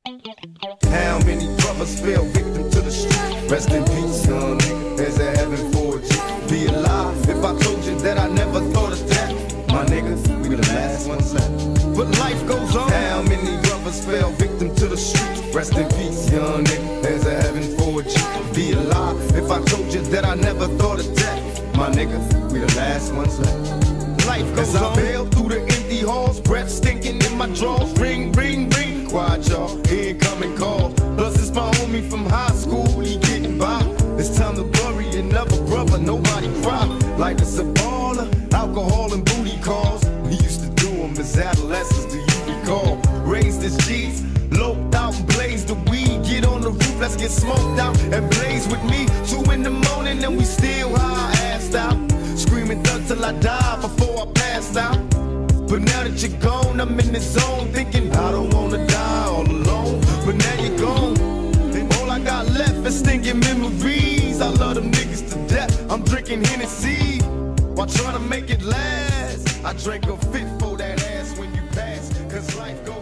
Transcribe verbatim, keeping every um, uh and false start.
How many brothers fell victim to the street? Rest in peace, young nigga. There's a heaven for a G. Be alive if I told you that I never thought of that. My niggas, we the last ones left. But life goes on. How many brothers fell victim to the street? Rest in peace, young nigga. There's a heaven for a G. Be alive if I told you that I never thought of that. My niggas, we the last ones left. Life goes on. As I bail through the empty halls, breath stinking in my drawers. Ring, ring, ring. Quiet, y'all. Incoming call. Plus it's my homie from high school. He getting by. It's time to bury another brother. Nobody cry. Like it's a baller. Alcohol and booty calls. We used to do them as adolescents. Do you recall? Raised as G's. Loped out and blazed the weed. Get on the roof. Let's get smoked out and blaze with me. Two in the morning and we still high. Assed out. Screaming thug till I die before I passed out. But now that you're gone, I'm in the zone thinking I don't wanna die all alone. But now you're gone, and all I got left is stinking memories. I love them niggas to death. I'm drinking Hennessy while trying to make it last. I drank a fit for that ass when you pass, cause life goes